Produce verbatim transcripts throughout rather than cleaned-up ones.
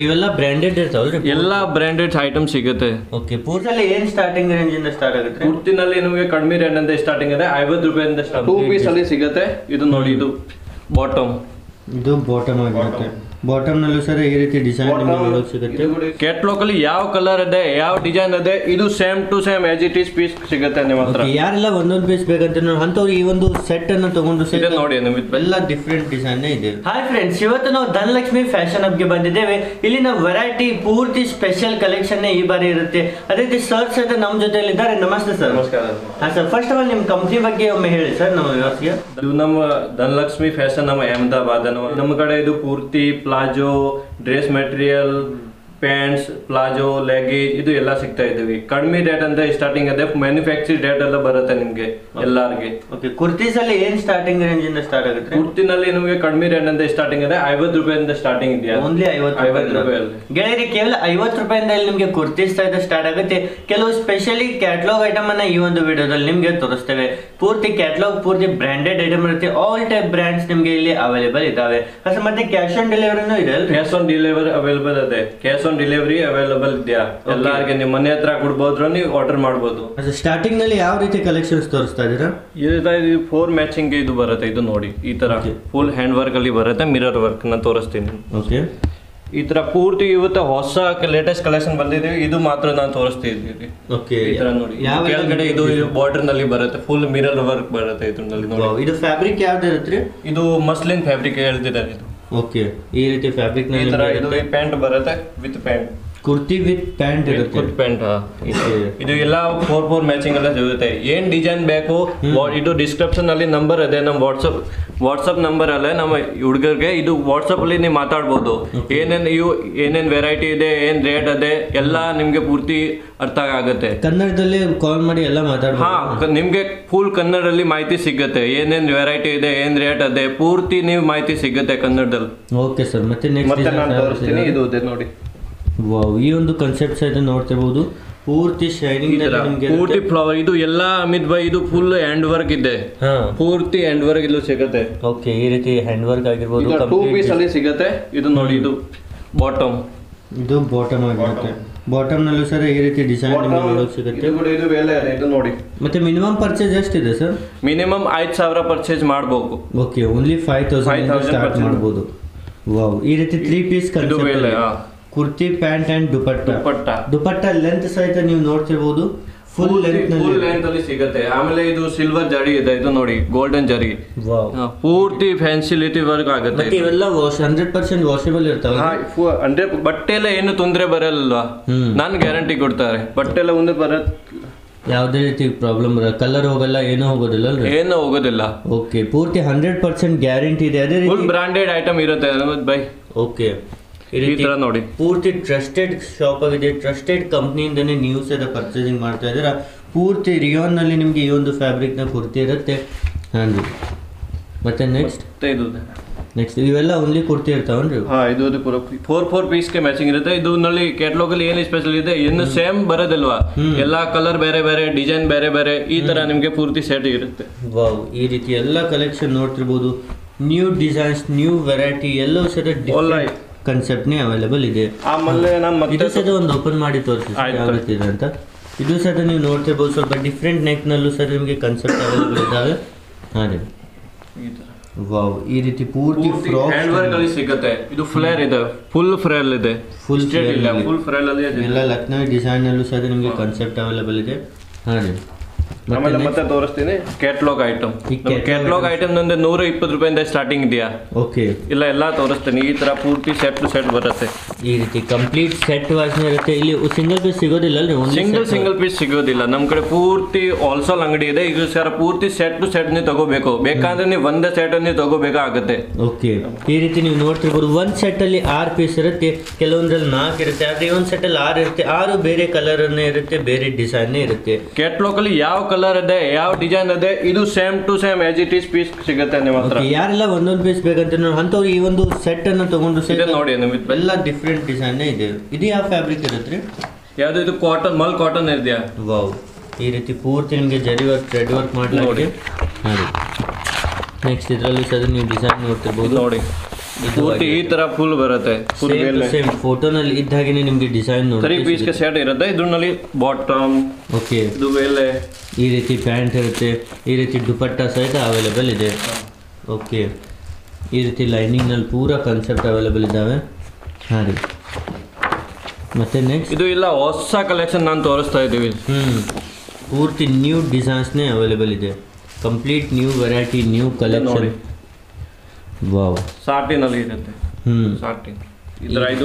ಇವೆಲ್ಲ ಬ್ರಾಂಡೆಡ್ ಇರ್ತಾವಲ್ರಿ? ಎಲ್ಲ ಬ್ರಾಂಡೆಡ್ ಐಟಮ್ ಸಿಗುತ್ತೆ. ಓಕೆ. ಪೂರ್ತಿಯಲ್ಲಿ ಏನ್ ಸ್ಟಾರ್ಟಿಂಗ್ ರೇಂಜ್ ಇಂದ ಸ್ಟಾರ್ಟ್ ಆಗುತ್ತೆ? ಪೂರ್ತಿನಲ್ಲಿ ನಿಮಗೆ ಕಡಿಮೆ ರೇಟ್ ಅಂತ ಸ್ಟಾರ್ಟಿಂಗ್ ಇದೆ ಐವತ್ತು ರೂಪಾಯಿಂದ ಸ್ಟಾರ್ಟ್. ಟೂ ಪೀಸ್ ಅಲ್ಲಿ ಸಿಗುತ್ತೆ. ಇದು ನೋಡಿ, ಇದು ಬಾಟಮ್, ಇದು ಬಾಟಮ್ ಆಗಿರುತ್ತೆ. ಬಾಟಮ್ ನಲ್ಲೂ ಸರ್ ಈ ರೀತಿ ಡಿಸೈನ್ ನಿಮಗೆ ನೋಡೋಕೆ ಸಿಗುತ್ತೆ. ಕ್ಯಾಟ್ಲಾಗ್ ಅಲ್ಲಿ ಯಾವ ಕಲರ್ ಇದೆ, ಯಾವ ಡಿಸೈನ್ ಇದೆ, ಇದು same to same as it is piece ಸಿಗುತ್ತೆ ನಿಮ್ಮ ಹತ್ರ. ಯಾರೆಲ್ಲ ಒಂದೊಂದು ಪೀಸ್ ಬೇಕಂತ ಅಂತವ್ರು ಈ ಒಂದು ಸೆಟ್ ಅನ್ನು ತಗೊಂಡು ನೋಡಿ, ಎಲ್ಲ ಡಿಫ್ರೆಂಟ್ ಡಿಸೈನ್ ಇದೆ. ಹಾಯ್ ಫ್ರೆಂಡ್ಸ್, ಇವತ್ತು ನಾವು ಧನಲಕ್ಷ್ಮಿ ಫ್ಯಾಷನ್ ಹಬ್ಗೆ ಬಂದಿದ್ದೇವೆ. ಇಲ್ಲಿನ ವೆರೈಟಿ ಪೂರ್ತಿ ಸ್ಪೆಷಲ್ ಕಲೆಕ್ಷನ್ ಈ ಬಾರಿ ಇರುತ್ತೆ. ಅದೇ ರೀತಿ ಸರ್ ಸಹಿತ ನಮ್ಮ ಜೊತೆಯಲ್ಲಿ ಇದ್ದಾರೆ. ನಮಸ್ತೆ ಸರ್. ನಮಸ್ಕಾರ. ಹಾ ಸರ್, ಫಸ್ಟ್ ಆಫ್ ಆಲ್ ನಿಮ್ಮ ಕಂಪ್ನಿ ಬಗ್ಗೆ ಒಮ್ಮೆ ಹೇಳಿ ಸರ್ ನಮ್ಮ ವ್ಯವಸ್ಥೆಗೆ. ಇದು ನಮ್ಮ ಧನಲಕ್ಷ್ಮಿ ಫ್ಯಾಷನ್ ನಮ್ಮ ಅಹಮದಾಬಾದ್. ನಮ್ಮ ಕಡೆ ಇದು ಪೂರ್ತಿ palazzo, dress material, pants, palazzo, leggings ಇದು ಎಲ್ಲ ಸಿಗ್ತಾ ಇದ್ದೀವಿ. ಕಡಿಮೆ ರೇಟ್ ಅಂತ ಸ್ಟಾರ್ಟಿಂಗ್ ಇದೆ. ಮ್ಯಾನುಫ್ಯಾಕ್ಚರ್ ರೇಟ್ ಎಲ್ಲ ಬರುತ್ತೆ ನಿಮ್ಗೆ ಎಲ್ಲಾರ್ಗೆ. ಓಕೆ. ಕುರ್ತೀಸ್ ಅಲ್ಲಿ ಏನ್ ಸ್ಟಾರ್ಟಿಂಗ್ ರೇಂಜ್ ಇಂದ ಸ್ಟಾರ್ಟ್ ಆಗುತ್ತೆ? ಕುರ್ತಿನಲ್ಲಿ ನಿಮಗೆ ಕಡಿಮೆ ರೇಟ್ ಅಂತ ಸ್ಟಾರ್ಟಿಂಗ್ ಇದೆ ಐವತ್ತು ರೂಪಾಯಿಂದ ಸ್ಟಾರ್ಟಿಂಗ್ ಇದೆಯಾ? ಓನ್ಲಿ ಐವತ್ತು ರೂಪಾಯಿ. ಗೆಳೆಯರಿ, ಕೇವಲ ಐವತ್ತು ರೂಪಾಯಿಂದ ನಿಮ್ಗೆ ಕುರ್ತೀಸ್ ಸಹಿತ ಸ್ಟಾರ್ಟ್ ಆಗುತ್ತೆ. ಕೆಲವು ಸ್ಪೆಷಲಿ ಕ್ಯಾಟ್ಲಾಗ್ ಐಟಮ್ ಅನ್ನ ಈ ಒಂದು ವಿಡಿಯೋದಲ್ಲಿ ನಿಮ್ಗೆ ತೋರಿಸ್ತೇವೆ. ಪೂರ್ತಿ ಕ್ಯಾಟ್ಲಾಗ್, ಪೂರ್ತಿ ಬ್ರಾಂಡೆಡ್ ಐಟಮ್ ಇರುತ್ತೆ. ಆಲ್ ಟೈಪ್ ಬ್ರಾಂಡ್ಸ್ ನಿಮ್ಗೆ ಇಲ್ಲಿ ಅವೈಲೇಬಲ್ ಇದಾವೆ. ಮತ್ತೆ ಕ್ಯಾಶ್ ಆನ್ ಡೆಲಿವರಿನೂ ಇದೆ ಅಲ್ರಿ? ಕ್ಯಾಶ್ ಆನ್ ಡೆಲಿವರಿ ಅವೈಲೇಬಲ್ ಇದೆ. ಕ್ಯಾಶ್ ಆನ್ ಡೆಲಿವರಿ ಅವೈಲೇಬಲ್ ಇದೆಯಾ? ಎಲ್ಲರಿಗೆ ನಿಮ್ಮ ಮನೆ ಹತ್ರ ಕೊಡ್ಬೋದ್ರ, ನೀವು ಆರ್ಡರ್ ಮಾಡಬಹುದು. ಸ್ಟಾರ್ಟಿಂಗ್ ನಲ್ಲಿ ಯಾವ ರೀತಿ ಕಲೆಕ್ಷನ್ಸ್ ತೋರಿಸ್ತಾ ಇದೀರಾ? ಇದು ಫೋರ್ ಮ್ಯಾಚಿಂಗ್ ಇದು ಬರುತ್ತೆ. ಇದು ನೋಡಿ, ಈ ತರ ಫುಲ್ ಹ್ಯಾಂಡ್ ವರ್ಕ್ ಅಲ್ಲಿ ಬರುತ್ತೆ. ಮಿರರ್ ವರ್ಕ್ ನ ತೋರಿಸ್ತೀನಿ. ಓಕೆ. ಈ ತರ ಪೂರ್ತಿ ಇವತ್ತು ಹೊಸ ಲೇಟೆಸ್ಟ್ ಕಲೆಕ್ಷನ್ ಬಂದಿದ್ದೀವಿ. ಇದು ಮಾತ್ರ ನಾನು ತೋರಿಸ್ತಿದ್ದೀವಿ. ಓಕೆ. ಈ ತರ ನೋಡಿ, ಕೆಳಗಡೆ ಇದು ಬಾರ್ಡರ್ ನಲ್ಲಿ ಬರುತ್ತೆ. ಫುಲ್ ಮಿರರ್ ವರ್ಕ್ ಬರುತ್ತೆ ಇದ್ರಲ್ಲಿ ನೋಡಿ. ಇದು ಫ್ಯಾಬ್ರಿಕ್ ಯಾವ್ದು ಇರುತ್ತೆ? ಇದು ಮಸ್ಲಿನ್ ಫ್ಯಾಬ್ರಿಕ್ ಹೇಳ್ತಿದ್ದಾರೆ ಇದು. ಓಕೆ. ಈ ರೀತಿ ಫ್ಯಾಬ್ರಿಕ್ ನಲ್ಲಿ ಇದು ಪ್ಯಾಂಟ್ ಬರುತ್ತೆ with pant. Kurti with pant ಇರುತ್ತೆ. With pant. ಇದು ಎಲ್ಲ ಫೋರ್ ಫೋರ್ ಮ್ಯಾಚಿಂಗ್ ಎಲ್ಲ ಸಿಗುತ್ತೆ. ಏನ್ ಡಿಸೈನ್ ಬೇಕು ಇದು ಡಿಸ್ಕ್ರಿಪ್ಷನ್ ಅಲ್ಲಿ ನಂಬರ್ ಇದೆ. ನಮ್ಮ ವಾಟ್ಸಪ್ ವಾಟ್ಸಪ್ ನಂಬರ್ ಅಲ್ಲೇ ನಮ್ಮ ಹುಡುಗರಿಗೆ ಇದು ವಾಟ್ಸಪ್ ಅಲ್ಲಿ ನೀವು ಮಾತಾಡ್ಬೋದು. ಏನೇನ್ ಇವು ಏನೇನ್ ವೆರೈಟಿ ಇದೆ, ಏನ್ ರೇಟ್ ಇದೆ ಎಲ್ಲ ನಿಮ್ಗೆ ಪೂರ್ತಿ ಅರ್ಥ ಆಗುತ್ತೆ. ಕನ್ನಡದಲ್ಲಿ ಕಾಲ್ ಮಾಡಿ ಎಲ್ಲ ಮಾತಾಡ್ಬೋದು. ಹಾ, ನಿಮ್ಗೆ ಫುಲ್ ಕನ್ನಡದಲ್ಲಿ ಮಾಹಿತಿ ಸಿಗುತ್ತೆ. ಏನೇನ್ ವೆರೈಟಿ ಇದೆ, ಏನ್ ರೇಟ್ ಇದೆ, ಪೂರ್ತಿ ನೀವು ಮಾಹಿತಿ ಸಿಗುತ್ತೆ ಕನ್ನಡದಲ್ಲಿ. Okay sir. ಮತ್ತೆ ನೆಕ್ಸ್ಟ್ ನಾನು ತೋರಿಸ್ತೀನಿ. ಇದು ಇದೆ ನೋಡಿ. ವಾವ್, ಈ ಒಂದು ಕಾನ್ಸೆಪ್ಟ್ ಸಹಿತ ನೋಡ್ತಿರ್ಬೋದು. ಪೂರ್ತಿ ಶೈನಿಂಗ್, ಪೂರ್ತಿ ಫ್ಲವರ್. ಇದು ಎಲ್ಲ ಅಮಿತ್ ಭಾಯ್, ಇದು ಫುಲ್ ಹ್ಯಾಂಡ್ ವರ್ಕ್ ಇದೆ. ಪೂರ್ತಿ ಹ್ಯಾಂಡ್ ವರ್ಕ್ ಇಲ್ಲೂ ಸಿಗುತ್ತೆ. ಓಕೆ. ಈ ರೀತಿ ಹ್ಯಾಂಡ್ ವರ್ಕ್ ಆಗಿರ್ಬೋದು. ಟೂ ಪೀಸ್ ಅಲ್ಲಿ ಸಿಗುತ್ತೆ. ಇದು ನೋಡಿ, ಇದು ಬಾಟಮ್, ಇದು ಬಾಟಮ್ ಆಗಿರುತ್ತೆ. ಬಾಟಮ್ ನಲ್ಲೂ ಸರ್ ಈ ರೀತಿ ಡಿಸೈನ್ ನಿಮಗೆ ನೋಡೋಕೆ ಸಿಗುತ್ತೆ. ಇದು ಬೇರೆ ಇದೆ. ಇದು ನೋಡಿ. ಮತ್ತೆ ಮಿನಿಮಮ್ ಪರ್ಚೇಸ್ ಎಷ್ಟಿದೆ ಸರ್? ಮಿನಿಮಮ್ ಐದು ಸಾವಿರ ಪರ್ಚೇಸ್ ಮಾಡಬಹುದು. Okay. Only five thousand start ಮಾಡಬಹುದು. ವಾವ್, ಈ ರೀತಿ three piece concept. Kurti, pant and dupatta. Dupatta dupatta length ಸಹಿತ ನೀವು ನೋಡ್ತಿರ್ಬೋದು. ಫುಲ್ ಲೆಂತ್ ಫುಲ್ ಲೆಂತ್ ಅಲ್ಲಿ ಸಿಗುತ್ತೆ. ಆಮೇಲೆ ಇದು ಸಿಲ್ವರ್ ಜರಿ ಇದೆ. ಇದು ನೋಡಿ, ಗೋಲ್ಡನ್ ಜರಿ. ಪೂರ್ತಿ ಫ್ಯಾನ್ಸಿಲಿಟಿ ವರ್ಕ್ ಆಗುತ್ತೆ. ಇವೆಲ್ಲ ವಾಶ್ ಹಂಡ್ರೆಡ್ ಪರ್ಸೆಂಟ್ ವಾಷೇಬಲ್ ಇರ್ತಾವೆ. ಹಂಡ್ರೆಡ್ ಬಟ್ಟೆ ಎಲ್ಲ ಏನು ತೊಂದರೆ ಬರಲ್ಲ. ನಾನು ಗ್ಯಾರಂಟಿ ಕೊಡ್ತಾರೆ. ಬಟ್ಟೆ ಎಲ್ಲ ಒಂದು ಬರತ್ತೆ, ಯಾವುದೇ ರೀತಿ ಪ್ರಾಬ್ಲಮ್ ಬರಲ್ಲ. ಕಲರ್ ಹೋಗಲ್ಲ, ಏನೂ ಹೋಗೋದಿಲ್ಲ. ಏನು ಹೋಗೋದಿಲ್ಲ. ಓಕೆ. ಪೂರ್ತಿ ಹಂಡ್ರೆಡ್ ಪರ್ಸೆಂಟ್ ಗ್ಯಾರಂಟಿ ಇದೆ. ಅದೇ ಫುಲ್ ಬ್ರಾಂಡೆಡ್ ಐಟಮ್ ಇರುತ್ತೆ ಬೈ. ಓಕೆ. ಈ ತರ ನೋಡಿ, ಪೂರ್ತಿ ಟ್ರಸ್ಟೆಡ್ ಶಾಪ್ ಆಗಿದೆ. ಟ್ರಸ್ಟೆಡ್ ಕಂಪ್ನಿಯಿಂದನೇ ನೀವು ಸಹ ಪರ್ಚೇಸಿಂಗ್ ಮಾಡ್ತಾ ಇದ್ದೀರಾ. ಪೂರ್ತಿ ರಿಯಾನ್ ನಲ್ಲಿ ನಿಮ್ಗೆ ಈ ಒಂದು ಫ್ಯಾಬ್ರಿಕ್ ನ ಕುರ್ತಿ ಇರುತ್ತೆ. ಹಾಗೆ ಮತ್ತೆ ನೆಕ್ಸ್ಟ್ ಇದು ನೆಕ್ಸ್ಟ್ ಇವೆಲ್ಲ ಓನ್ಲಿ ಕುರ್ತಿ ಇರ್ತಾವನ್ರಿ? ಹಾ, ಇದು ಫೋರ್ ಫೋರ್ ಪೀಸ್ ಗೆ ಮ್ಯಾಚಿಂಗ್ ಇರುತ್ತೆ. ಇದು ನಲ್ಲಿ ಕ್ಯಾಟಲಾಗ್ ಅಲ್ಲಿ ಏನು ಸ್ಪೆಷಲ್ ಇದೆ, ಏನು ಸೇಮ್ ಬರೋದಿಲ್ವಾ? ಎಲ್ಲಾ ಕಲರ್ ಬೇರೆ ಬೇರೆ, ಡಿಸೈನ್ ಬೇರೆ ಬೇರೆ, ಈ ತರ ನಿಮ್ಗೆ ಪೂರ್ತಿ ಸೆಟ್ ಇರುತ್ತೆ. ವಾವ್, ಈ ರೀತಿ ಎಲ್ಲ ಕಲೆಕ್ಷನ್ ನೋಡ್ತಿರ್ಬೋದು. ನ್ಯೂ ಡಿಸೈನ್ಸ್, ನ್ಯೂ ವೆರೈಟಿ ಎಲ್ಲವೂ ಸಹ ಕಾನ್ಸೆಪ್ಟ್ ನೇ ಅವೈಲೇಬಲ್ ಇದೆ. ಆಮೇಲೆ ನಮ್ಮ ಇದು ಸಹ ಒಂದು ಓಪನ್ ಮಾಡಿ ತೋರಿಸಿ ಯಾವ ರೀತಿ ಇದೆ ಅಂತ. ಇದು ಸಹ ನೀವು ನೋಡ್ತಿರ್ಬೋದು. ಸ್ವಲ್ಪ ಡಿಫ್ರೆಂಟ್ ನೆಕ್ ನಲ್ಲೂ ಸಹ ನಿಮಗೆ ಕಾನ್ಸೆಪ್ಟ್ ಅವೈಲೇಬಲ್ ಇದ್ದಾವೆ. ಹಾ ರೀ. ವಾವ್, ಈ ರೀತಿ ಪೂರ್ತಿ ಫ್ರಾಕ್ ಹ್ಯಾಂಡ್ ವರ್ಕ್ ಅಲ್ಲಿ ಸಿಗುತ್ತೆ. ಇದು ಫ್ಲೇರ್ ಇದೆ, ಫುಲ್ ಫ್ರೇಲ್ ಇದೆ. ಫುಲ್ ಇಲ್ಲ, ಫುಲ್ ಫ್ರೇಲ್ ಅಲ್ಲಿ ಎಲ್ಲ ಲಕ್ನೋ ಡಿಸೈನ್ ನಲ್ಲೂ ಸಹ ನಿಮಗೆ ಕಾನ್ಸೆಪ್ಟ್ ಅವೈಲೇಬಲ್ ಇದೆ. ಹಾ ರೀ. ಆಮೇಲೆ ಮತ್ತೆ ತೋರಿಸ್ತೀನಿ ಕ್ಯಾಟಲಾಗ್ ಐಟಮ್. ಕ್ಯಾಟಲಾಗ್ ಐಟಮ್ ನಂದು ನೂರ ಇಪ್ಪತ್ತು ರೂಪಾಯಿಂದ ಸ್ಟಾರ್ಟಿಂಗ್ ಇದೆಯಾ? ಓಕೆ. ಇಲ್ಲ, ಎಲ್ಲ ತೋರಿಸ್ತೀನಿ. ಈ ತರ ಪೂರ್ತಿ ಸೆಟ್ ಟು ಸೆಟ್ ಬರುತ್ತೆ. ಈ ರೀತಿ ಕಂಪ್ಲೀಟ್ ಸೆಟ್ ವಾಸ್ ಇರುತ್ತೆ. ಇಲ್ಲಿ ಸಿಂಗಲ್ ಪೀಸ್ ಸಿಗೋದಿಲ್ಲ ಅಲ್ರಿ? ಸಿಂಗಲ್ ಸಿಂಗಲ್ ಪೀಸ್ ಸಿಗೋದಿಲ್ಲ. ನಮ್ಮ ಕಡೆ ಪೂರ್ತಿ ಹೋಲ್ಸೇಲ್ ಅಂಗಡಿ ಇದೆ. ಈಗ ಸರ್ ಪೂರ್ತಿ ಸೆಟ್ ಟು ಸೆಟ್ ನೀವು ತಗೋಬೇಕು. ಬೇಕಾದ್ರೆ ನೀವು ಒಂದೇ ಸೆಟ್ ನೀವು ತಗೋಬೇಕಾಗುತ್ತೆ. ಓಕೆ. ಈ ರೀತಿ ನೀವು ನೋಡ್ತಿರ್ಬೋದು. ಒಂದ್ ಸೆಟ್ ಅಲ್ಲಿ ಆರು ಪೀಸ್ ಇರುತ್ತೆ, ಕೆಲವೊಂದ್ರಲ್ಲಿ ನಾಲ್ಕು ಇರುತ್ತೆ. ಆದ್ರೆ ಒಂದ್ ಸೆಟ್ ಅಲ್ಲಿ ಆರು ಇರುತ್ತೆ. ಆರು ಬೇರೆ ಕಲರ್ ಇರುತ್ತೆ, ಬೇರೆ ಡಿಸೈನ್ ಇರುತ್ತೆ. ಕ್ಯಾಟಲಾಗ್ ಅಲ್ಲಿ ಯಾವ ಕಲರ್ ಇದೆ, ಯಾವ ಡಿಸೈನ್ ಇದೆ, ಇದು same to same as it is piece ಸಿಗುತ್ತೆ ನಿಮ್ಮ ಹತ್ರ. ಯಾರೆಲ್ಲ ಒಂದೊಂದು ಪೀಸ್ ಬೇಕಂತ ಅಂತವ್ರು ಈ ಒಂದು ಸೆಟ್ ಅನ್ನು ತಗೊಂಡು ನೋಡಿ, ಎಲ್ಲ ಡಿಫ್ರೆಂಟ್ ಡಿಸೈನ್ ಇದೆ. ಇದು ಯಾವ ಫ್ಯಾಬ್ರಿಕ್ ಇರುತ್ತೆ? ಯಾವ್ದು? ಇದು ಕಾಟನ್, ಮಲ್ ಕಾಟನ್ ಇದೆಯಾ? ವಾವ್, ಈ ರೀತಿ ಪೂರ್ತಿ ನಿಮಗೆ ಜರಿ ವರ್ಕ್, ಥ್ರೆಡ್ ವರ್ಕ್ ಮಾಡಲಾಗಿದೆ. ಹಾಗೆ ನೆಕ್ಸ್ಟ್ ಇದರಲ್ಲಿ ಸಹ ನೀವು ಡಿಸೈನ್ ನೋಡ್ತಿರ್ಬೋದು. ನೋಡಿ, ಪೂರ್ತಿ ಈ ತರ ಫುಲ್ ಬರುತ್ತೆ. ಸೇಮ್ ಫೋಟೋನಲ್ಲಿ ಇದ್ದ ಹಾಗೆ ನಿಮಗೆ ಡಿಸೈನ್ ನೋಡಿ ತ್ರೀ ಪೀಸ್ ಗೆ ಸೆಟ್ ಇರುತ್ತೆ. ಇದ್ರಲ್ಲಿ ಬಾಟಮ್ ಓಕೆ ಇದು ಮೇಲೆ ಈ ರೀತಿ ಪ್ಯಾಂಟ್ ಇರುತ್ತೆ, ಈ ರೀತಿ ದುಪಟ್ಟ ಸಹಿತ ಅವೈಲೇಬಲ್ ಇದೆ. ಓಕೆ ಈ ರೀತಿ ಲೈನಿಂಗ್ನಲ್ಲಿ ಪೂರಾ ಕಾನ್ಸೆಪ್ಟ್ ಅವೈಲೇಬಲ್ ಇದ್ದಾವೆ. ಹಾಂ ರೀ ಮತ್ತೆ ನೆಕ್ಸ್ಟ್ ಇದು ಇಲ್ಲ ಹೊಸ ಕಲೆಕ್ಷನ್ ನಾನು ತೋರಿಸ್ತಾ ಇದ್ದೀವಿ. ಹ್ಞೂ ಪೂರ್ತಿ ನ್ಯೂ ಡಿಸೈನ್ಸ್ನೇ ಅವೈಲೇಬಲ್ ಇದೆ. Complete new variety new collection. Wow ಸಾಟಿನಲ್ಲಿ ಇರುತ್ತೆ. ಹ್ಞೂ ಸಾಟಿನ್ ಇದರ ಇದು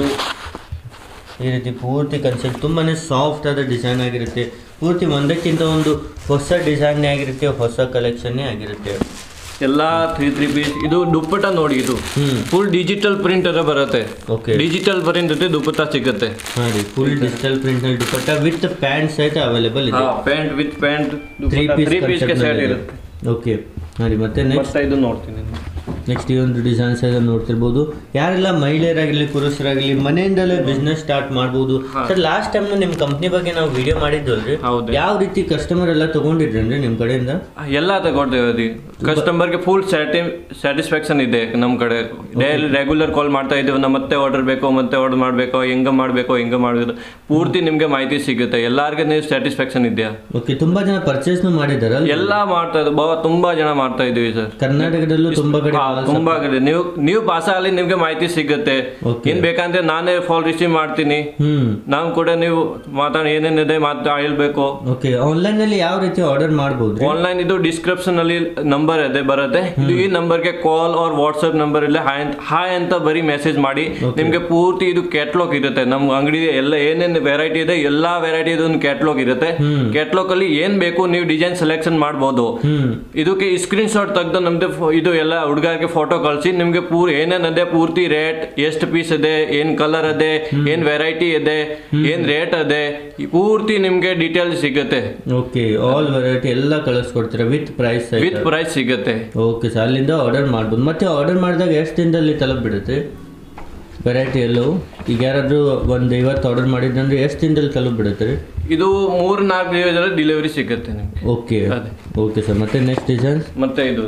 ಈ ರೀತಿ ಪೂರ್ತಿ ಕನ್ಸೆಪ್ಟ್ ತುಂಬಾ ಸಾಫ್ಟ್ ಆದ ಡಿಸೈನ್ ಆಗಿರುತ್ತೆ. ಪೂರ್ತಿ ಒಂದಕ್ಕಿಂತ ಒಂದು ಹೊಸ ಡಿಸೈನ್ನೇ ಆಗಿರುತ್ತೆ, ಹೊಸ ಕಲೆಕ್ಷನ್ನೇ ಆಗಿರುತ್ತೆ. ಎಲ್ಲ ತ್ರೀ ತ್ರೀ ಪೀಸ್. ಇದು ದುಪ್ಪಟ್ಟ ನೋಡಿ, ಇದು ಫುಲ್ ಡಿಜಿಟಲ್ ಪ್ರಿಂಟ್ ಎಲ್ಲ ಬರುತ್ತೆ. ಓಕೆ ಡಿಜಿಟಲ್ ಪ್ರಿಂಟ್ ಜೊತೆ ದುಪ್ಪಟ್ಟ ಸಿಗುತ್ತೆ. ಹಾಂ ರೀ ಫುಲ್ ಡಿಜಿಟಲ್ ಪ್ರಿಂಟ್ ನಲ್ಲಿ ದುಪ್ಪಟ್ಟ ವಿತ್ ಪ್ಯಾಂಟ್ ಸಹಿತ ಅವೈಲೇಬಲ್ ಇದೆ. Pant with pant three piece ಗೆ ಸೆಟ್ ಇರುತ್ತೆ. ಓಕೆ ಹಾಂ ರೀ ಮತ್ತೆ ನೆಕ್ಸ್ಟ್ ಇದು ನೋಡ್ತೀನಿ. ನೆಕ್ಸ್ಟ್ ಈ ಒಂದು ಡಿಸೈನ್ಸ್ ಎಲ್ಲ ನೋಡ್ತಿರ್ಬೋದು. ಯಾರೆಲ್ಲ ಮಹಿಳೆಯರಾಗಲಿ ಪುರುಷರಾಗಲಿ ಮನೆಯಿಂದಲೇ ಬಿಸ್ನೆಸ್ ಸ್ಟಾರ್ಟ್ ಮಾಡ್ಬೋದು. ಸರ್ ಲಾಸ್ಟ್ ಟೈಮ್ ನಿಮ್ಮ ಕಂಪ್ನಿ ಬಗ್ಗೆ ನಾವು ವಿಡಿಯೋ ಮಾಡಿದ್ವಲ್ರಿ, ಯಾವ ರೀತಿ ಕಸ್ಟಮರ್ ಎಲ್ಲ ತಗೊಂಡಿದ್ರಿ ಅಂದ್ರೆ ನಿಮ್ಮ ಕಡೆಯಿಂದ? ಎಲ್ಲ ತಗೊಳ್ತೇವೆ. ಕಸ್ಟಮರ್ಗೆ ಫುಲ್ ಸ್ಯಾಟಿಸ್ಫ್ಯಾಕ್ಷನ್ ಇದೆ ನಮ್ಮ ಕಡೆ. ಡೈಲಿ ರೆಗ್ಯುಲರ್ ಕಾಲ್ ಮಾಡ್ತಾ ಇದ್ದೀವಿ, ನಮ್ಮ ಮತ್ತೆ ಆರ್ಡರ್ ಬೇಕೋ ಮತ್ತೆ ಆರ್ಡರ್ ಮಾಡಬೇಕೋ, ಹೆಂಗ ಮಾಡಬೇಕೋ ಹೆಂಗ ಮಾಡಬೇಕು ಪೂರ್ತಿ ನಿಮಗೆ ಮಾಹಿತಿ ಸಿಗುತ್ತೆ. ಎಲ್ಲಾರ್ಗೆ ನೀವು ಸ್ಯಾಟಿಸ್ಫ್ಯಾಕ್ಷನ್ ಇದೆಯಾ? ಓಕೆ ತುಂಬಾ ಜನ ಪರ್ಚೇಸ್ ಮಾಡಿದಾರ? ಎಲ್ಲ ಮಾಡ್ತಾ ಇದ್ದೀವಿ, ತುಂಬಾ ಜನ ಮಾಡ್ತಾ ಇದೀವಿ ಸರ್. ಕರ್ನಾಟಕದಲ್ಲೂ ತುಂಬಾ ಕಡೆ ತುಂಬಾ ಕಡೆ ನೀವು ನೀವು ಪಾಸ ಅಲ್ಲಿ ನಿಮ್ಗೆ ಮಾಹಿತಿ ಸಿಗುತ್ತೆ. ಏನ್ ಬೇಕಂದ್ರೆ ನಾನೇ ಫಾಲ್ ರಿಸೀವ್ ಮಾಡ್ತೀನಿ. ನಾವು ಕೂಡ ನೀವು ಮಾತಾಡಿ ಏನೇನಿದೆ ಮಾತಾ ಹೇಳ್ಬೇಕು. ಓಕೆ ಆನ್ಲೈನ್ ಅಲ್ಲಿ ಯಾವ ರೀತಿ ಆರ್ಡರ್ ಮಾಡಬಹುದು? ಆನ್ಲೈನ್ ಇದು ಡಿಸ್ಕ್ರಿಪ್ಷನ್ ಅಲ್ಲಿ ನಂಬರ್ ಇದೆ ಬರುತ್ತೆ. ಇದು ಈ ನಂಬರ್ಗೆ ಕಾಲ್ ಆರ್ ವಾಟ್ಸ್ಆಪ್ ನಂಬರ್ ಇಲ್ಲ ಹಾಯ್ ಅಂತ ಬರೀ ಮೆಸೇಜ್ ಮಾಡಿ ನಿಮ್ಗೆ ಪೂರ್ತಿ ಇದು ಕ್ಯಾಟ್ಲಾಗ್ ಇರುತ್ತೆ. ನಮ್ಮ ಅಂಗಡಿ ಎಲ್ಲ ಏನೇನು ವೆರೈಟಿ ಇದೆ ಎಲ್ಲಾ ವೆರೈಟಿ ಒಂದು ಕ್ಯಾಟ್ಲಾಗ್ ಇರುತ್ತೆ. ಕ್ಯಾಟ್ಲಾಗ್ ಅಲ್ಲಿ ಏನ್ ಬೇಕು ನೀವು ಡಿಸೈನ್ ಸೆಲೆಕ್ಷನ್ ಮಾಡಬಹುದು. ಇದಕ್ಕೆ ಸ್ಕ್ರೀನ್ ಶಾಟ್ ತೆಗೆದು ನಮ್ದು ಇದು ಎಲ್ಲ ಹುಡುಗರಿಗೆ ಫೋಟೋ ಕಳಿಸಿ ನಿಮ್ಗೆ ಪೂರ್ ಏನೇನದೆ ಪೂರ್ತಿ ರೇಟ್ ಎಷ್ಟು ಪೀಸ್ ಇದೆ, ಏನ್ ಕಲರ್ ಅದೇ, ಏನ್ ವೆರೈಟಿ ಇದೆ, ಏನ್ ರೇಟ್ ಅದೇ ಪೂರ್ತಿ ನಿಮ್ಗೆ ಡೀಟೇಲ್ ಸಿಗುತ್ತೆ. ಓಕೆ ಆಲ್ ವೆರೈಟಿ ಎಲ್ಲ ಕಳಿಸ್ಕೊಡ್ತೀರಾ ವಿತ್ ಪ್ರೈಸ್? ವಿತ್ ಪ್ರೈಸ್ ಸಿಗುತ್ತೆ. ಓಕೆ ಸರ್ ಅಲ್ಲಿಂದ ಆರ್ಡರ್ ಮಾಡ್ಬೋದು. ಮತ್ತೆ ಆರ್ಡರ್ ಮಾಡಿದಾಗ ಎಷ್ಟು ದಿನದಲ್ಲಿ ತಲುಪಿಬಿಡುತ್ತೆ ವೆರೈಟಿ ಎಲ್ಲವೂ? ಈಗ ಯಾರಾದ್ರೂ ಒಂದು ಐವತ್ತು ಆರ್ಡರ್ ಮಾಡಿದ್ರೆ ಎಷ್ಟು ದಿನದಲ್ಲಿ ತಲುಪಿಬಿಡುತ್ತೆ? ಇದು ಮೂರ್ ನಾಲ್ಕು ದಿವಸದಲ್ಲಿ ಡೆಲಿವರಿ ಸಿಗುತ್ತೆ ನಿಮ್ಗೆ. ಓಕೆ ಓಕೆ ಸರ್ ಮತ್ತೆ ನೆಕ್ಸ್ಟ್ ಡಿಸೈನ್ ಮತ್ತೆ ಇದು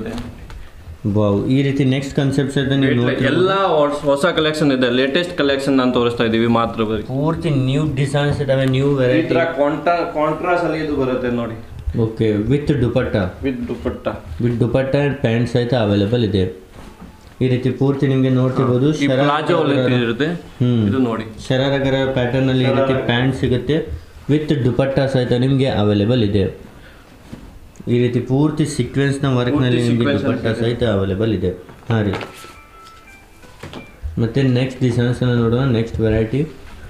ವಾವ್ ಈ ರೀತಿ ನೆಕ್ಸ್ಟ್ ಕಾನ್ಸೆಪ್ಟ್ಸ್ ಎಲ್ಲ ಹೊಸ ಕಲೆಕ್ಷನ್ ಇದೆ. ಲೇಟೆಸ್ಟ್ ಕಲೆಕ್ಷನ್ ನಾನು ತೋರಿಸ್ತಾ ಇದೀವಿ ಮಾತ್ರ. ಬರೀ ಪೂರ್ತಿ ನ್ಯೂ ಡಿಸೈನ್ಸ್ ಇದಾವೆ, ನ್ಯೂ ವೆರೈಟಿ. ಕಾಂಟ್ರಾಸ್ಟ್ ಅಲ್ಲಿ ಇದು ಬರುತ್ತೆ ನೋಡಿ. Okay with dupatta with dupatta with dupatta and pant ಸಹಿತ ಅವೈಲೇಬಲ್ ಇದೆ. ಈ ರೀತಿ ಪೂರ್ತಿ ನಿಮ್ಗೆ ನೋಡ್ತಿರ್ಬೋದು. ಇದು ನೋಡಿ ಶರಾರಗರ ಪ್ಯಾಟರ್ನ್ ಅಲ್ಲಿ ಈ ರೀತಿ ಪ್ಯಾಂಟ್ ಸಿಗುತ್ತೆ ವಿತ್ ದುಪಟ್ಟ ಸಹಿತ ನಿಮ್ಗೆ ಅವೈಲೇಬಲ್ ಇದೆ. ಈ ರೀತಿ ಪೂರ್ತಿ ಸೀಕ್ವೆನ್ಸ್ ನ ವರ್ಕ್ ನಲ್ಲಿ ನಿಮಗೆ ದುಪಟ್ಟ ಸಹಿತ ಅವೈಲೇಬಲ್ ಇದೆ. ಹಾಂ ರೀ ಮತ್ತೆ ನೆಕ್ಸ್ಟ್ ಡಿಸೈನ್ಸ್ ಅನ್ನ ನೋಡೋಣ. ನೆಕ್ಸ್ಟ್ ವೆರೈಟಿ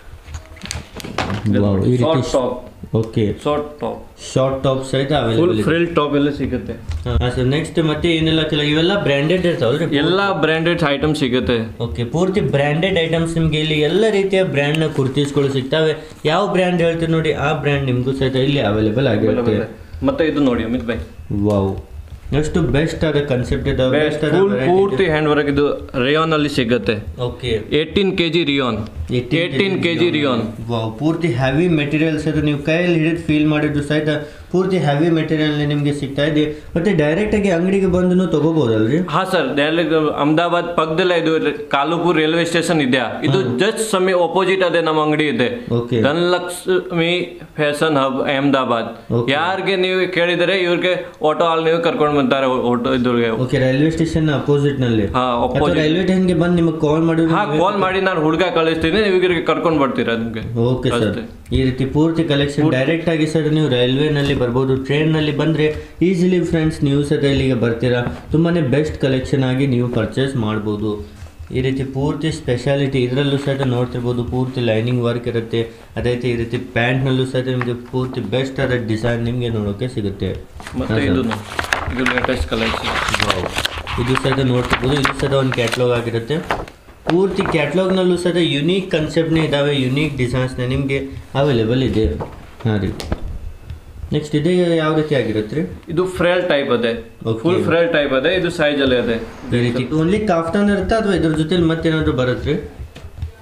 ಈ ರೀತಿ okay short top short top ಸಹಿತ ಅವೈಲೇಬಲ್ ಇದೆ. ಫ್ರಿಲ್ ಟಾಪ್ ಎಲ್ಲ ಸಿಗುತ್ತೆ. ಹಾಂ ಸರ್ ನೆಕ್ಸ್ಟ್ ಮತ್ತೆ ಏನೆಲ್ಲ ಕೆಲ ಇವೆಲ್ಲ ಬ್ರ್ಯಾಂಡೆಡ್ ಇರ್ತಾವಲ್ರಿ? ಎಲ್ಲ ಬ್ರ್ಯಾಂಡೆಡ್ ಐಟಮ್ ಸಿಗುತ್ತೆ. ಓಕೆ ಪೂರ್ತಿ ಬ್ರ್ಯಾಂಡೆಡ್ ಐಟಮ್ಸ್ ನಿಮ್ಗೆ ಇಲ್ಲಿ ಎಲ್ಲ ರೀತಿಯ ಬ್ರ್ಯಾಂಡ್ ನ ಕುರ್ತೀಸ್ಗಳು ಸಿಗ್ತವೆ. ಯಾವ ಬ್ರ್ಯಾಂಡ್ ಹೇಳ್ತೀವಿ ನೋಡಿ ಆ ಬ್ರ್ಯಾಂಡ್ ನಿಮ್ಗೂ ಸಹಿತ ಇಲ್ಲಿ ಅವೈಲೇಬಲ್ ಆಗಿರುತ್ತೆ. ಮತ್ತೆ ಇದು ನೋಡಿ ಅಮಿತ್ ಭಾಯ್ ವಾವ್ ಎಷ್ಟು ಬೆಸ್ಟ್ ಆದ ಕಾನ್ಸೆಪ್ಟ್ ಇದೆ. ಬೆಸ್ಟ್ ಆದ ಪೂರ್ತಿ ಹ್ಯಾಂಡ್ ವರ್ಕ್ ಇದು ರೇಯಾನ್ ಅಲ್ಲಿ ಸಿಗುತ್ತೆ. Okay eighteen KG rayon eighteen KG rayon. Wow ಪೂರ್ತಿ ಹೆವಿ ಮೆಟೀರಿಯಲ್ಸ್ ಅದು ನೀವು ಕೈಯಲ್ಲಿ ಹಿಡಿದು ಫೀಲ್ ಮಾಡಿದ್ದು ಸಹಿತ ಪೂರ್ತಿ ಹೆವಿ ಮೆಟೀರಿಯಲ್ ನಿಮಗೆ ಸಿಗ್ತಾ ಇದೆ. ಮತ್ತೆ ಡೈರೆಕ್ಟ್ ಆಗಿ ಅಂಗಡಿಗೆ ಬಂದು ತಗೋಬಹುದಲ್ರಿ? ಹಾ ಸರ್ ಡೈರೆಕ್ಟ್ ಅಹಮದಾಬಾದ್ ಪಕ್ಕದಲ್ಲೇ ಇದು ಕಾಲುಪುರ್ ರೈಲ್ವೆ ಸ್ಟೇಷನ್ ಇದೆಯಾ, ಇದು ಜಸ್ಟ್ ಸಮಯ ಅಪೋಸಿಟ್ ಅದೇ ನಮ್ಮ ಅಂಗಡಿ ಇದೆ. Dhanalakshmi fashion hub Ahmedabad. ಯಾರಿಗೆ ನೀವು ಕೇಳಿದರೆ ಇವ್ರಿಗೆ ಆಟೋ ಅಲ್ಲಿ ನೀವು ಕರ್ಕೊಂಡು ಬಂತಾರೆ ಆಟೋ ಇದ್ರಿಗೆ. ಓಕೆ ರೈಲ್ವೆ ಸ್ಟೇಷನ್ ಅಪೋಸಿಟ್ ನಲ್ಲಿ? ಹಾ ಅಪೋಸಿಟ್ ರೈಲ್ವೆ ಸ್ಟೇಷನ್ ಗೆ ಬಂದು ನಿಮಗೆ ಕಾಲ್ ಮಾಡಿ ಹಾ ಕಾಲ್ ಮಾಡಿ ನಾನು ಹುಡುಗ ಕಳಿಸ್ತೀನಿ, ನೀವು ಇವ್ರಿಗೆ ಕರ್ಕೊಂಡು ಬರ್ತೀರಾ ನಿಮ್ಗೆ. ಓಕೆ ಸರ್ ಈ ರೀತಿ ಪೂರ್ತಿ ಕಲೆಕ್ಷನ್ ಡೈರೆಕ್ಟ್ ಆಗಿ ಸರ್ ನೀವು ರೈಲ್ವೆ ನಲ್ಲಿ ಬರ್ಬೋದು. ಟ್ರೈನ್ ನಲ್ಲಿ ಬಂದ್ರೆ ಈಸಿಲಿ ಫ್ರೆಂಡ್ಸ್ ನೀವು ಸಹ ಇಲ್ಲಿಗೆ ಬರ್ತೀರಾ. ತುಂಬಾನೇ ಬೆಸ್ಟ್ ಕಲೆಕ್ಷನ್ ಆಗಿ ನೀವು ಪರ್ಚೇಸ್ ಮಾಡ್ಬೋದು. ಈ ರೀತಿ ಪೂರ್ತಿ ಸ್ಪೆಷಾಲಿಟಿ ಇದರಲ್ಲೂ ಸಹಿತ ನೋಡ್ತಿರ್ಬೋದು. ಪೂರ್ತಿ ಲೈನಿಂಗ್ ವರ್ಕ್ ಇರುತ್ತೆ. ಅದೇ ರೀತಿ ಈ ರೀತಿ ಪ್ಯಾಂಟ್ ನಲ್ಲೂ ಸಹಿತ ನಿಮಗೆ ಪೂರ್ತಿ ಬೆಸ್ಟ್ ಆದ ಡಿಸೈನ್ ನಿಮಗೆ ನೋಡೋಕೆ ಸಿಗುತ್ತೆ. ಇದು ಲೇಟೆಸ್ಟ್ ಕಲೆಕ್ಷನ್ ಇದು ಸಹಿತ ನೋಡ್ತಿರ್ಬೋದು. ಇದು ಸಹಿತ ಒಂದು ಕ್ಯಾಟ್ಲಾಗ್ ಆಗಿರುತ್ತೆ. ಪೂರ್ತಿ ಕ್ಯಾಟ್ಲಾಗ್ನಲ್ಲೂ ಸಹಿತ ಯುನೀಕ್ ಕಾನ್ಸೆಪ್ಟ್ನೇ ಇದ್ದಾವೆ, ಯುನೀಕ್ ಡಿಸೈನ್ಸ್ನ ನಿಮಗೆ ಅವೈಲೇಬಲ್ ಇದೆ. ಹಾಂ ರೀ ನೆಕ್ಸ್ಟ್ ಇದೆ ಯಾವ ರೀತಿ ಆಗಿರುತ್ತೆ ರೀ? ಇದು ಫ್ರೇಲ್ ಟೈಪ್ ಅದೇ, ಫುಲ್ ಫ್ರೇಲ್ ಟೈಪ್ ಅದೇ. ಇದು ಸೈಜ್ ಅಲ್ಲಿ ಅದೇ ಈ ರೀತಿ ಓನ್ಲಿ ಕಾಫ್ತಾನ್ ಇರುತ್ತೆ ಅಥವಾ ಇದ್ರ ಜೊತೆ ಮತ್ತೇನಾದ್ರು ಬರುತ್ತೆ ರೀ?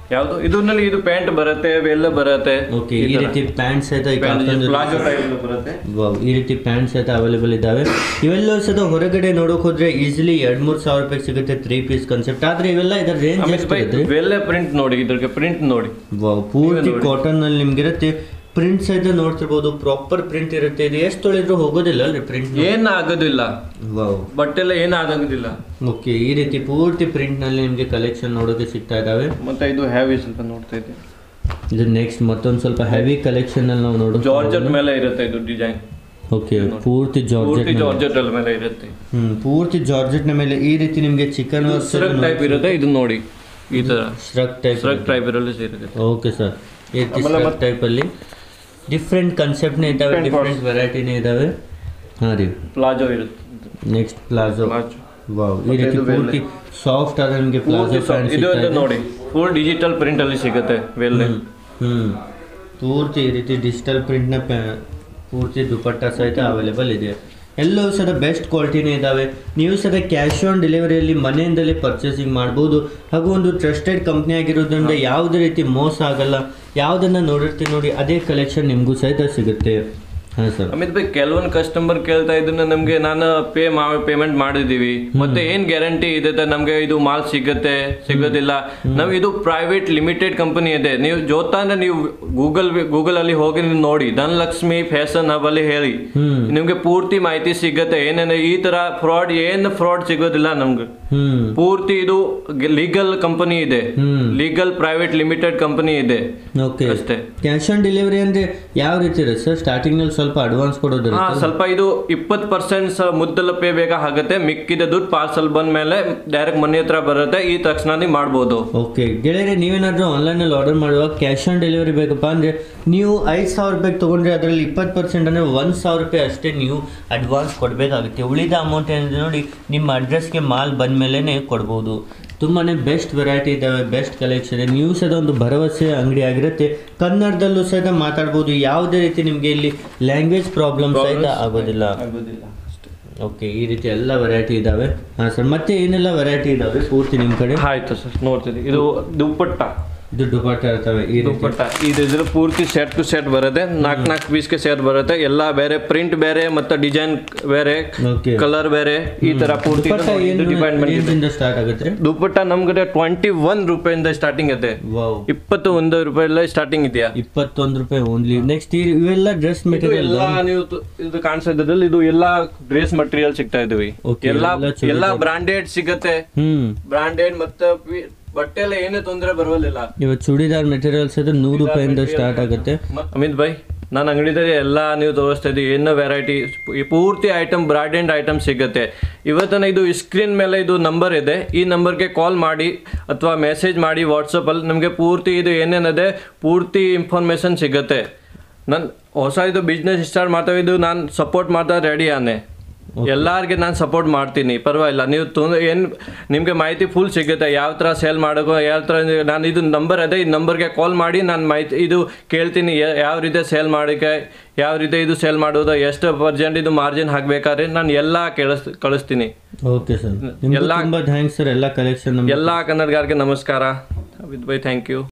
ಯಾವುದು ಇದರಲ್ಲಿ ಇದು ಪ್ಯಾಂಟ್ ಬರುತ್ತೆ ಇವೆಲ್ಲ ಬರುತ್ತೆ. ಓಕೆ, ಈ ರೀತಿ ಪ್ಯಾಂಟ್ಸ್ ಸಹಿತ ಈ ಪ್ಲಾಜೋ ಟೈಪ್ ಬರುತ್ತೆ. ವಾವ್, ಈ ರೀತಿ ಪ್ಯಾಂಟ್ಸ್ ಸಹಿತ ಅವೈಲೇಬಲ್ ಇದಾವೆ. ಇವೆಲ್ಲ ಸಹಿತ ಹೊರಗಡೆ ನೋಡೋಕೆ ಹೋದ್ರೆ ಈಸಿಲಿ ಎರಡ್ ಮೂರ್ ಸಾವಿರ ರೂಪಾಯಿ ಸಿಗುತ್ತೆ ತ್ರೀ ಪೀಸ್ ಕಾನ್ಸೆಪ್ಟ್. ಆದ್ರೆ ಇವೆಲ್ಲ ಇದರ ರೇಂಜ್ ಎಷ್ಟು? ಇವೆಲ್ಲ ಪ್ರಿಂಟ್ ನೋಡಿ, ಇದ್ರಿಗೆ ಪ್ರಿಂಟ್ ನೋಡಿ. ವಾವ್, ಪೂರ್ತಿ ಕಾಟನ್ ನಲ್ಲಿ ನಿಮ್ಗೆ ಇರುತ್ತೆ. ಪ್ರಿಂಟ್ ಸಹಿತ ನೋಡ್ತಿರ್ಬೋದು, ಪ್ರಾಪರ್ ಪ್ರಿಂಟ್ ಇರುತ್ತೆ. ಇದು ಎಷ್ಟು ತೊಳೆದ್ರು ಹೋಗೋದಿಲ್ಲ ಅಲ್ರಿ ಪ್ರಿಂಟ್? ಏನ್ ಆಗೋದಿಲ್ಲ. ವಾವ್, ಬಟ್ಟೆ ಎಲ್ಲ ಏನ್ ಆಗೋದಿಲ್ಲ. ಓಕೆ, ಈ ರೀತಿ ಪೂರ್ತಿ ಪ್ರಿಂಟ್ ನಲ್ಲಿ ನಿಮ್ಗೆ ಕಲೆಕ್ಷನ್ ನೋಡೋಕೆ ಸಿಗ್ತಾ ಇದಾವೆ. ಮತ್ತೆ ಇದು ಹೆವಿ ಸ್ವಲ್ಪ ನೋಡ್ತಾ ಇದ್ದೀವಿ. ಇದು ನೆಕ್ಸ್ಟ್ ಮತ್ತೊಂದು ಸ್ವಲ್ಪ ಹೆವಿ ಕಲೆಕ್ಷನ್ ಅಲ್ಲಿ ನಾವು ನೋಡೋದು ಜಾರ್ಜೆಟ್ ಮೇಲೆ ಇರುತ್ತೆ ಇದು ಡಿಸೈನ್. ಓಕೆ, ಪೂರ್ತಿ ಜಾರ್ಜೆಟ್ ಜಾರ್ಜೆಟ್ ಅಲ್ಲ ಮೇಲೆ ಇರುತ್ತೆ. ಹ್ಮ್, ಪೂರ್ತಿ ಜಾರ್ಜೆಟ್ ನ ಮೇಲೆ ಈ ರೀತಿ ನಿಮ್ಗೆ ಚಿಕನ್ ವರ್ಕ್ ಟೈಪ್ ಇರುತ್ತೆ. ಇದು ನೋಡಿ, ಈ ತರ ಸ್ಟ್ರಕ್ ಟೈಪ್ ಸ್ಟ್ರಕ್ ಟೈಪ್ ಇರಲಿ ಇರುತ್ತೆ. ಓಕೆ ಸರ್, ಈ ರೀತಿ ಸ್ಟ್ರಕ್ ಟೈಪ್ ಅಲ್ಲಿ ಡಿಫ್ರೆಂಟ್ ಕಾನ್ಸೆಪ್ಟ್ ನೇ ಇದಾವೆ, ಡಿಫ್ರೆಂಟ್ ವೆರೈಟಿನೇ ಇದಾವೆ. ಹಾ ರೀ, ಪ್ಲಾಜೋ ಇರುತ್ತೆ. Next palazzo. ವಾವ್, ಈ ರೀತಿ ಪೂರ್ತಿ ಸಾಫ್ಟ್ ಆದ ನಿಮಗೆ ಪ್ಲಾಜೋ ಪ್ಯಾಂಟ್ ಇದು ನೋಡಿ, ಫುಲ್ ಡಿಜಿಟಲ್ ಪ್ರಿಂಟ್ ಅಲ್ಲಿ ಸಿಗುತ್ತೆ ವೆಲ್. ಹ್ಮ್, ಪೂರ್ತಿ ಈ ರೀತಿ ಡಿಜಿಟಲ್ ಪ್ರಿಂಟ್ ನ ಪೂರ್ತಿ ದುಪಟ್ಟ ಸಹಿತ ಅವೈಲೇಬಲ್ ಇದೆ. ಎಲ್ಲವೂ ಸಹ ಬೆಸ್ಟ್ ಕ್ವಾಲಿಟಿನೇ ಇದ್ದಾವೆ. ನೀವು ಸಹ ಕ್ಯಾಶ್ ಆನ್ ಡೆಲಿವರಿಯಲ್ಲಿ ಮನೆಯಿಂದಲೇ ಪರ್ಚೇಸಿಂಗ್ ಮಾಡ್ಬೋದು. ಹಾಗೂ ಒಂದು ಟ್ರಸ್ಟೆಡ್ ಕಂಪ್ನಿ ಆಗಿರೋದ್ರಿಂದ ಯಾವುದೇ ರೀತಿ ಮೋಸ ಆಗಲ್ಲ. ಯಾವುದನ್ನು ನೋಡಿರ್ತೀವಿ ನೋಡಿ ಅದೇ ಕಲೆಕ್ಷನ್ ನಿಮಗೂ ಸಹಿತ ಸಿಗುತ್ತೆ. ಹಾಂ ಸರ್. ಅಮಿತ್ ಭಾಯ್, ಕೆಲವೊಂದು ಕಸ್ಟಮರ್ ಕೇಳ್ತಾ ಇದನ್ನ ನಮಗೆ ನಾನು ಪೇ ಮಾ ಪೇಮೆಂಟ್ ಮಾಡಿದ್ದೀವಿ, ಮತ್ತೆ ಏನು ಗ್ಯಾರಂಟಿ ಇದೆ ನಮಗೆ ಇದು ಮಾಲ್ ಸಿಗುತ್ತೆ ಸಿಗೋದಿಲ್ಲ? ನಾವು ಇದು ಪ್ರೈವೇಟ್ ಲಿಮಿಟೆಡ್ ಕಂಪನಿ ಇದೆ. ನೀವು ಜೋತಾ ಅಂದ್ರೆ ನೀವು ಗೂಗಲ್ ಗೂಗಲ್ ಅಲ್ಲಿ ಹೋಗಿ ನೀವು ನೋಡಿ, ಧನಲಕ್ಷ್ಮಿ ಫ್ಯಾಷನ್ ಹಬ್ ಅಲ್ಲಿ ಹೇಳಿ, ನಿಮ್ಗೆ ಪೂರ್ತಿ ಮಾಹಿತಿ ಸಿಗುತ್ತೆ. ಏನೇನು ಈ ತರ ಫ್ರಾಡ್ ಏನು ಫ್ರಾಡ್ ಸಿಗೋದಿಲ್ಲ ನಮ್ಗೆ. ಪೂರ್ತಿ ಇದು ಲೀಗಲ್ ಕಂಪನಿ ಇದೆ, ಲೀಗಲ್ ಪ್ರೈವೇಟ್ ಲಿಮಿಟೆಡ್ ಕಂಪನಿ ಇದೆ. ಓಕೆ, ಅಷ್ಟೇ. ಕ್ಯಾಶ್ ಆನ್ ಡೆಲಿವರಿ ಅಂದ್ರೆ ಯಾವ ರೀತಿ ಇರುತ್ತೆ ಸರ್? ಸ್ಟಾರ್ಟಿಂಗ್ ನಲ್ಲಿ ಸ್ವಲ್ಪ ಅಡ್ವಾನ್ಸ್ ಕೊಡೋದು? ಹಾ, ಸ್ವಲ್ಪ ಇದು ಇಪ್ಪತ್ತು ಪರ್ಸೆಂಟ್ ಮುದ್ದಲ ಪೇ ಬೇಕಾಗುತ್ತೆ. ಮಿಕ್ಕಿದ ದುಡ್ಡು ಪಾರ್ಸಲ್ ಬಂದ ಮೇಲೆ ಡೈರೆಕ್ಟ್ ಮನೆ ಹತ್ರ ಬರುತ್ತೆ. ಈ ತಕ್ಷಣ ನೀವು ಮಾಡ್ಬೋದು. ಓಕೆ ಗೆಳೆಯರೆ, ನೀವೇನಾದ್ರೂ ಆನ್ಲೈನ್ ಅಲ್ಲಿ ಆರ್ಡರ್ ಮಾಡುವಾಗ ಕ್ಯಾಶ್ ಆನ್ ಡೆಲಿವರಿ ಬೇಕಪ್ಪ ಅಂದ್ರೆ ನೀವು ಐದು ಸಾವಿರ ರೂಪಾಯಿ ತಗೊಂಡ್ರೆ ಅದರಲ್ಲಿ ಇಪ್ಪತ್ತು ಪರ್ಸೆಂಟ್ ಅಂದ್ರೆ ಒಂದ್ ಸಾವಿರ ರೂಪಾಯಿ ಅಷ್ಟೇ ನೀವು ಅಡ್ವಾನ್ಸ್ ಕೊಡಬೇಕಾಗುತ್ತೆ. ಉಳಿದ ಅಮೌಂಟ್ ಏನಿದೆ ನೋಡಿ ನಿಮ್ಮ ಅಡ್ರೆಸ್ಗೆ ಮಾಲ್ ಬಂದ ಮೇಲೆನೆ ಕೊಡ್ಬೋದು. ತುಂಬಾ ಬೆಸ್ಟ್ ವೆರೈಟಿ ಇದ್ದಾವೆ, ಬೆಸ್ಟ್ ಕಲೆಕ್ಷನ್. ನೀವು ಸಹ ಒಂದು ಭರವಸೆ ಅಂಗಡಿ ಆಗಿರುತ್ತೆ. ಕನ್ನಡದಲ್ಲೂ ಸಹಿತ ಮಾತಾಡ್ಬೋದು. ಯಾವುದೇ ರೀತಿ ನಿಮಗೆ ಇಲ್ಲಿ ಲ್ಯಾಂಗ್ವೇಜ್ ಪ್ರಾಬ್ಲಮ್ ಸಹಿತ ಆಗೋದಿಲ್ಲ. ಓಕೆ, ಈ ರೀತಿ ಎಲ್ಲ ವೆರೈಟಿ ಇದಾವೆ. ಹಾಂ ಸರ್, ಮತ್ತೆ ಏನೆಲ್ಲ ವೆರೈಟಿ ಇದಾವೆ ಪೂರ್ತಿ ನಿಮ್ಮ ಕಡೆ? ಆಯ್ತು ಸರ್, ನೋಡ್ತೀವಿ. ಇದು ದುಪ್ಪಟ್ಟ, ಇದು ದುಪಟ್ಟ ಇರ್ತವೆ. ಈ ದುಪ್ಪಟ್ಟ ಇದು ಇದ್ರ ಪೂರ್ತಿ ಸೆಟ್ ಟು ಸೆಟ್ ಬರುತ್ತೆ. ನಾಲ್ಕು ನಾಲ್ಕು ಪೀಸ್ಗೆ ಸೆಟ್ ಬರುತ್ತೆ. ಎಲ್ಲ ಬೇರೆ ಪ್ರಿಂಟ್ ಬೇರೆ ಮತ್ತೆ ಡಿಸೈನ್ ಬೇರೆ, ಕಲರ್ ಬೇರೆ, ಈ ತರ ಪೂರ್ತಿ ಡಿಪೆಂಡ್ ಸ್ಟಾರ್ಟ್ ಆಗುತ್ತೆ. ದುಪ್ಪಟ್ಟ ನಮ್ಗೆ ಟ್ವೆಂಟಿ ಒನ್ ರೂಪಾಯಿಂದ ಸ್ಟಾರ್ಟಿಂಗ್ ಇದೆ. ಇಪ್ಪತ್ತು ಒಂದು ರೂಪಾಯಿ ಸ್ಟಾರ್ಟಿಂಗ್ ಇದೆಯಾ? ಇಪ್ಪತ್ತೊಂದು ರೂಪಾಯಿ ಓನ್ಲಿ. ನೆಕ್ಸ್ಟ್ ಇವೆಲ್ಲ ಡ್ರೆಸ್ ಮೆಟೀರಿಯಲ್ ನೀವು ಇದು ಕಾಣಿಸ್ತಾ ಇದ್ರಲ್ಲಿ ಇದು ಎಲ್ಲ ಡ್ರೆಸ್ ಮಟೀರಿಯಲ್ ಸಿಗ್ತಾ ಇದ್ವಿ. ಎಲ್ಲ ಎಲ್ಲ ಬ್ರಾಂಡೆಡ್ ಸಿಗತ್ತೆ. ಬ್ರಾಂಡೆಡ್ ಮತ್ತೆ ಬಟ್ಟೆ ಎಲ್ಲ ಏನೇ ತೊಂದರೆ ಬರೋದಿಲ್ಲ. ಇವತ್ತು ಚೂಡಿದಾರ್ ಮೆಟೀರಿಯಲ್ಸ್ ಅದು ನೂರು ರೂಪಾಯಿಂದ ಸ್ಟಾರ್ಟ್ ಆಗುತ್ತೆ. ಅಮಿತ್ ಭಾಯ್, ನಾನು ಅಂಗಡಿದಲ್ಲಿ ಎಲ್ಲ ನೀವು ತೋರಿಸ್ತಾ ಇದ್ದೀವಿ. ಏನೋ ವೆರೈಟಿ ಪೂರ್ತಿ ಐಟಮ್ ಬ್ರಾಂಡೆಡ್ ಐಟಮ್ ಸಿಗುತ್ತೆ. ಇವತ್ತನ ಇದು ಸ್ಕ್ರೀನ್ ಮೇಲೆ ಇದು ನಂಬರ್ ಇದೆ. ಈ ನಂಬರ್ಗೆ ಕಾಲ್ ಮಾಡಿ ಅಥವಾ ಮೆಸೇಜ್ ಮಾಡಿ ವಾಟ್ಸಪ್ಪಲ್ಲಿ. ನಮಗೆ ಪೂರ್ತಿ ಇದು ಏನೇನಿದೆ ಪೂರ್ತಿ ಇನ್ಫಾರ್ಮೇಶನ್ ಸಿಗುತ್ತೆ. ನಾನು ಹೊಸ ಇದು ಬಿಸ್ನೆಸ್ ಸ್ಟಾರ್ಟ್ ಮಾಡ್ತಾ ಇದ್ದು ನಾನು ಸಪೋರ್ಟ್ ಮಾಡ್ತಾ ರೆಡಿ ಆನೆ. ಎಲ್ಲರಿಗೆ ನಾನು ಸಪೋರ್ಟ್ ಮಾಡ್ತೀನಿ, ಪರವಾಗಿಲ್ಲ. ನೀವು ತೊಂದರೆ ಏನು ನಿಮಗೆ ಮಾಹಿತಿ ಫುಲ್ ಸಿಗುತ್ತೆ. ಯಾವ ಥರ ಸೇಲ್ ಮಾಡೋದು, ಯಾವ ಥರ. ನಾನು ಇದು ನಂಬರ್ ಇದೆ, ಈ ನಂಬರ್ಗೆ ಕಾಲ್ ಮಾಡಿ ನಾನು ಮಾಹಿತಿ ಇದು ಕೇಳ್ತೀನಿ. ಯಾವ ರೀತಿ ಸೇಲ್ ಮಾಡೋಕ್ಕೆ, ಯಾವ ರೀತಿ ಇದು ಸೇಲ್ ಮಾಡೋದು, ಎಷ್ಟು ಪರ್ಸೆಂಟ್ ಇದು ಮಾರ್ಜಿನ್ ಹಾಕಬೇಕಾದ್ರೆ ನಾನು ಎಲ್ಲ ಕೇಳಿಸ್ ಕಳಿಸ್ತೀನಿ. ಓಕೆ ಸರ್, ಎಲ್ಲ ಥ್ಯಾಂಕ್ಸ್ ಸರ್. ಎಲ್ಲ ಕಲೆಕ್ಷನ್ ಎಲ್ಲ ಕನ್ನಡಿಗರಿಗೆ ನಮಸ್ಕಾರ. ಅಮಿತ್ ಭಾಯ್, ಥ್ಯಾಂಕ್ ಯು.